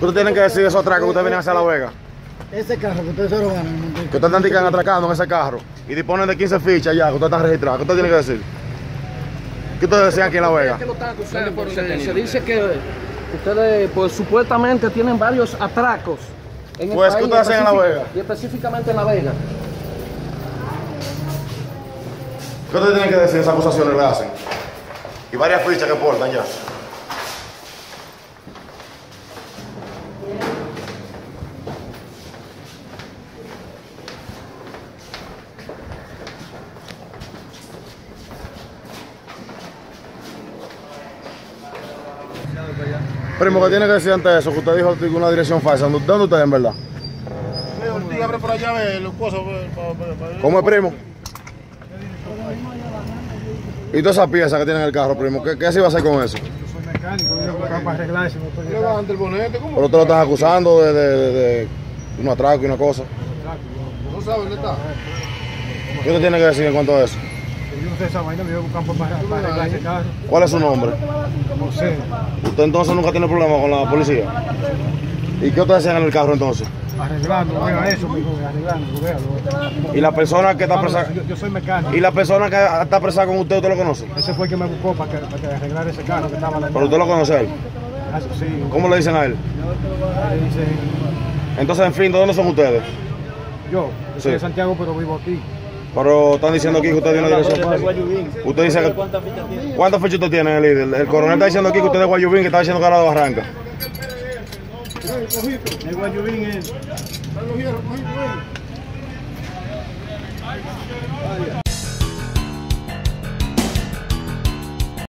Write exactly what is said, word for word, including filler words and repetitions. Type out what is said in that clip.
¿Qué ustedes tienen que decir de esos atracos que ustedes vienen hacia La Vega? Ese carro que ustedes se lo ganan. Que ustedes están ticando atracando en ese carro y disponen de quince fichas ya, que ustedes están registrados. ¿Qué ustedes tienen que decir? ¿Qué ustedes decían aquí en La Vega? ¿Qué lo están acusando? Se, se dice que ustedes pues supuestamente tienen varios atracos en el Pues, ¿qué país, ustedes hacen en La Vega? y específicamente en La Vega. ¿Qué ustedes tienen que decir de esas acusaciones que le hacen? Y varias fichas que portan ya. Primo, ¿qué tiene que decir ante eso? Que usted dijo que una dirección falsa. ¿Dónde usted en verdad? Sí, abre por allá, ve, los cosas. ¿Cómo es, primo? ¿Y todas esas piezas que tiene en el carro, primo? ¿Qué, qué se iba a hacer con eso? Yo soy mecánico, yo voy para arreglar ese motor. Levanta el bonete, ¿cómo? Pero usted lo estás acusando de, de, de, de un atraco y una cosa. No sabe dónde está. ¿Qué usted tiene que decir en cuanto a eso? Yo no sé esa vaina, me voy a buscar para, para arreglar ese carro. ¿Cuál es su nombre? José, ¿Usted entonces nunca tiene problemas con la policía? ¿Y qué usted hacía en el carro entonces? arreglando, vea eso, mijo, arreglando, véalo. ¿Y la persona que está presa? Yo, yo soy mecánico. ¿Y la persona que está presa con usted, usted lo conoce? Ese fue el que me buscó para que, para que arreglara ese carro que estaba dañado. ¿Pero usted lo conoce a él? Ah, sí. ¿Cómo le dicen a él? Ahí dice, Entonces, en fin, ¿de dónde son ustedes? yo, yo Sí. soy de Santiago, pero vivo aquí. Pero están diciendo aquí que usted tiene una dirección falsa. Usted dice que... ¿Cuántas fichas usted tiene en el líder? El coronel está diciendo aquí que usted es de Guayubín, que está diciendo que ahora de Barranca. El Guayubín es...